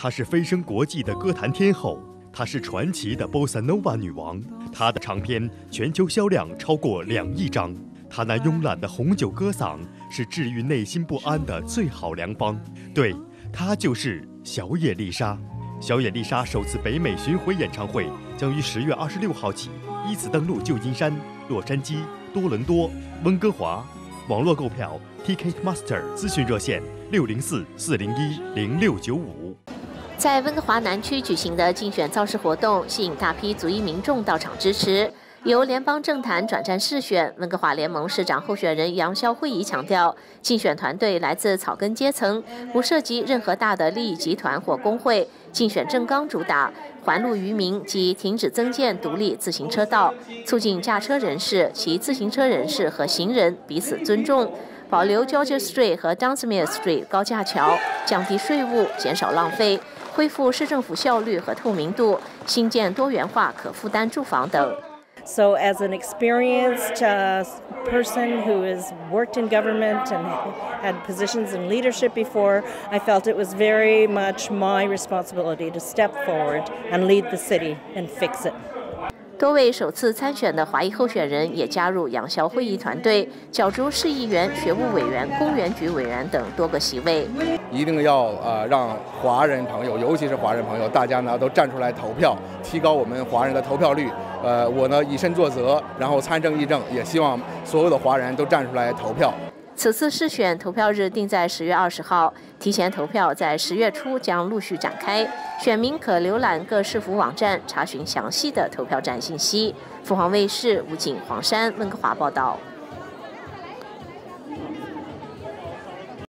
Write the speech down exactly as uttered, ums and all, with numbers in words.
她是飞升国际的歌坛天后，她是传奇的 Bossa Nova 女王，她的唱片全球销量超过两亿张。她那慵懒的红酒歌嗓是治愈内心不安的最好良方。对，她就是小野丽莎。小野丽莎首次北美巡回演唱会将于十月二十六号起依次登陆旧金山、洛杉矶、多伦多、温哥华。网络购票 Ticketmaster 咨询热线六零四四零一零六九五。 在温哥华南区举行的竞选造势活动，吸引大批族裔民众到场支持。由联邦政坛转战市选，温哥华联盟市长候选人杨肖惠仪强调，竞选团队来自草根阶层，不涉及任何大的利益集团或工会。竞选政纲主打还路于民及停止增建独立自行车道，促进驾车人士、骑自行车人士和行人彼此尊重，保留 Georgia Street 和 Dunsmuir Street 高架桥，降低税务，减少浪费，恢复市政府效率和透明度，新建多元化可负担住房等。 So as an experienced uh, person who has worked in government and had positions in leadership before, I felt it was very much my responsibility to step forward and lead the city and fix it. 多位首次参选的华裔候选人也加入杨肖惠仪团队，角逐市议员、学务委员、公园局委员等多个席位。 一定要呃让华人朋友，尤其是华人朋友，大家呢都站出来投票，提高我们华人的投票率。呃，我呢以身作则，然后参政议政，也希望所有的华人都站出来投票。 此次市选投票日定在十月二十号，提前投票在十月初将陆续展开。选民可浏览各市府网站查询详细的投票站信息。凤凰卫视吴景、黄山温哥华报道。